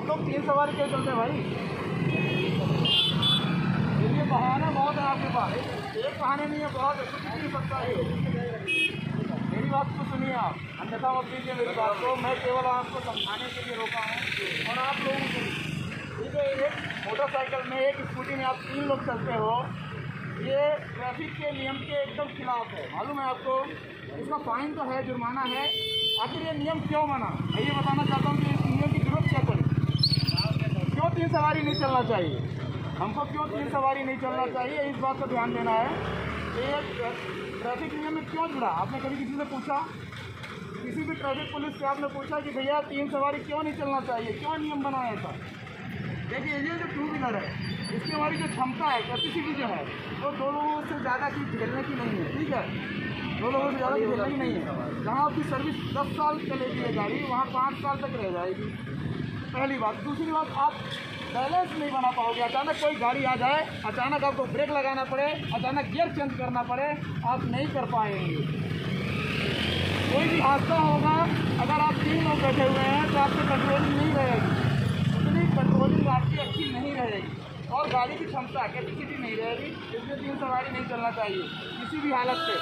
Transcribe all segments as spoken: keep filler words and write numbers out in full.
आप लोग तीन सवारी क्यों चलते हैं भाई? ये बहाना बहुत है आपके पास, एक बहाने नहीं है, बहुत है, कुछ नहीं सकता है। मेरी बात को सुनिए आप, अन्यथा मत लीजिए मेरी बात को। मैं केवल आपको समझाने के लिए रोका हूँ और आप लोगों को, ठीक है, एक मोटरसाइकिल में एक स्कूटी में आप तीन लोग चलते हो, ये ट्रैफिक के नियम के एकदम खिलाफ है, मालूम है आपको? इसका फाइन तो है, जुर्माना है। आखिर ये नियम क्यों बना, मैं ये बताना चाहता हूँ कि इस नियम की जरूरत क्या पड़ी, क्यों तीन सवारी नहीं चलना चाहिए, हमको क्यों तीन सवारी नहीं चलना चाहिए, इस बात पर ध्यान देना है। ये ट्रैफिक नियम में क्यों जुड़ा? आपने कभी किसी से पूछा, किसी भी ट्रैफिक पुलिस से आपने पूछा कि भैया तीन सवारी क्यों नहीं चलना चाहिए, क्यों नियम बनाया था? देखिए, ये जो टू व्हीलर है, इसकी हमारी जो क्षमता है, कैपेसिटी जो है, वो दो लोगों से ज़्यादा की झेलने की नहीं है, ठीक है, दो लोगों से ज़्यादा की झेलने की नहीं है। जहाँ आपकी सर्विस दस साल चलेगी ये गाड़ी, वहाँ पाँच साल तक रह जाएगी, पहली बात। दूसरी बात, आप बैलेंस नहीं बना पाओगे। अचानक कोई गाड़ी आ जाए, अचानक आपको ब्रेक लगाना पड़े, अचानक गियर चेंज करना पड़े, आप नहीं कर पाएंगे। कोई भी हादसा होगा, अगर आप तीन लोग बैठे हुए हैं तो आपकी कंट्रोलिंग नहीं रहेगी, उतनी कंट्रोलिंग आपकी अच्छी नहीं रहेगी और गाड़ी की क्षमता, कैपेसिटी नहीं रहेगी। इसलिए तीन सवारी नहीं चलना चाहिए किसी भी हालत से।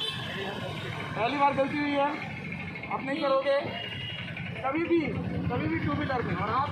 पहली बार गलती हुई है, आप नहीं करोगे कभी भी, कभी भी टू व्हीलर में। और आप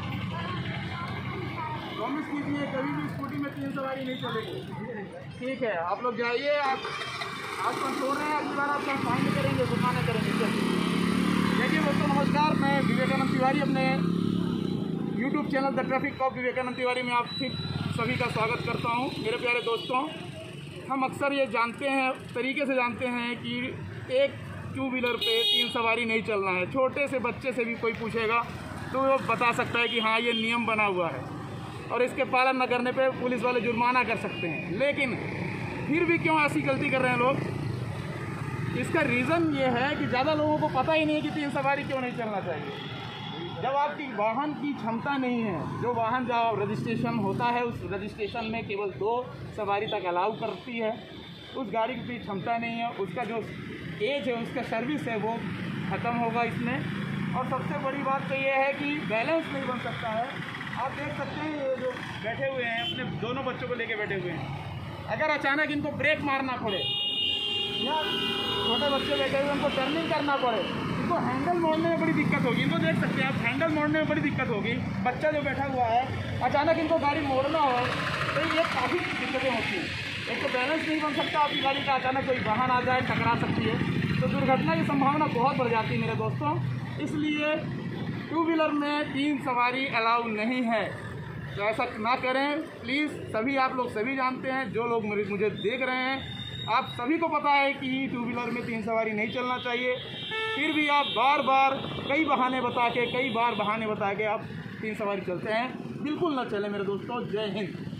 प्रॉमिस कीजिए कभी भी स्कूटी में तीन सवारी नहीं चलेगी, ठीक है? आप लोग जाइए, आप आज कंट्रोल रहे हैं, अगली बार आप फाइन करेंगे, जुर्माना करेंगे। देखिए दोस्तों, नमस्कार, मैं विवेकानंद तिवारी, अपने YouTube channel the traffic cop Vivekanand Tiwari में आप फिर सभी का स्वागत करता हूं। मेरे प्यारे दोस्तों, हम अक्सर ये जानते हैं, तरीके से जानते हैं कि एक टू व्हीलर पे तीन सवारी नहीं चलना है। छोटे से बच्चे से भी कोई पूछेगा तो वो बता सकता है कि हाँ, ये नियम बना हुआ है और इसके पालन न करने पे पुलिस वाले जुर्माना कर सकते हैं। लेकिन फिर भी क्यों ऐसी गलती कर रहे हैं लोग? इसका रीज़न ये है कि ज़्यादा लोगों को पता ही नहीं है कि तीन सवारी क्यों नहीं चलना चाहिए। जब आपकी वाहन की क्षमता नहीं है, जो वाहन जो रजिस्ट्रेशन होता है, उस रजिस्ट्रेशन में केवल दो सवारी तक अलाउ करती है, उस गाड़ी की क्षमता नहीं है, उसका जो एज है, उसका सर्विस है, वो ख़त्म होगा इसमें। और सबसे बड़ी बात तो ये है कि बैलेंस नहीं बन सकता है। आप देख सकते हैं ये जो बैठे हुए हैं, अपने दोनों बच्चों को लेके बैठे हुए हैं, अगर अचानक इनको ब्रेक मारना पड़े या छोटे बच्चे बैठे हुए उनको टर्निंग करना पड़े, इनको हैंडल मोड़ने में बड़ी दिक्कत होगी। इनको देख सकते हैं आप, हैंडल मोड़ने में बड़ी दिक्कत होगी। बच्चा जो बैठा हुआ है, अचानक इनको गाड़ी मोड़ना हो तो ये काफ़ी दिक्कतें होती हैं। एक तो बैलेंस नहीं बन सकता आपकी गाड़ी का, अचानक कोई वाहन आ जाए, टकरा सकती है, तो दुर्घटना की संभावना बहुत बढ़ जाती है मेरे दोस्तों। इसलिए टू व्हीलर में तीन सवारी अलाउ नहीं है, तो ऐसा ना करें प्लीज़। सभी आप लोग सभी जानते हैं, जो लोग मुझे देख रहे हैं, आप सभी को पता है कि टू व्हीलर में तीन सवारी नहीं चलना चाहिए। फिर भी आप बार बार कई बहाने बता के कई बार बहाने बता के आप तीन सवारी चलते हैं। बिल्कुल ना चले मेरे दोस्तों। जय हिंद।